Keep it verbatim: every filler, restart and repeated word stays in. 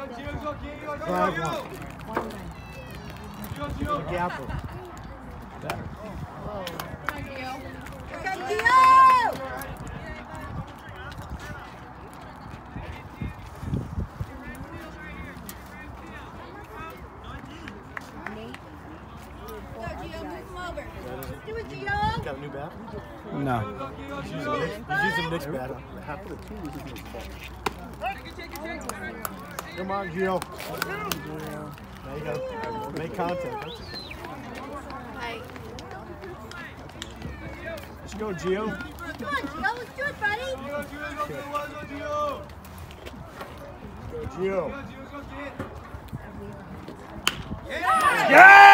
Five one. Gapper. Better. Come Gio! Do it, Gio! Got a new bat? No. He's using Nick's, he's using Nick's bat. Half of the team is using his bat. Come on, Gio. Now you gotta make contact. Hey. Let's go, Gio. Come on, Gio. Let's do it, buddy. Go, Gio. Yeah! Yeah!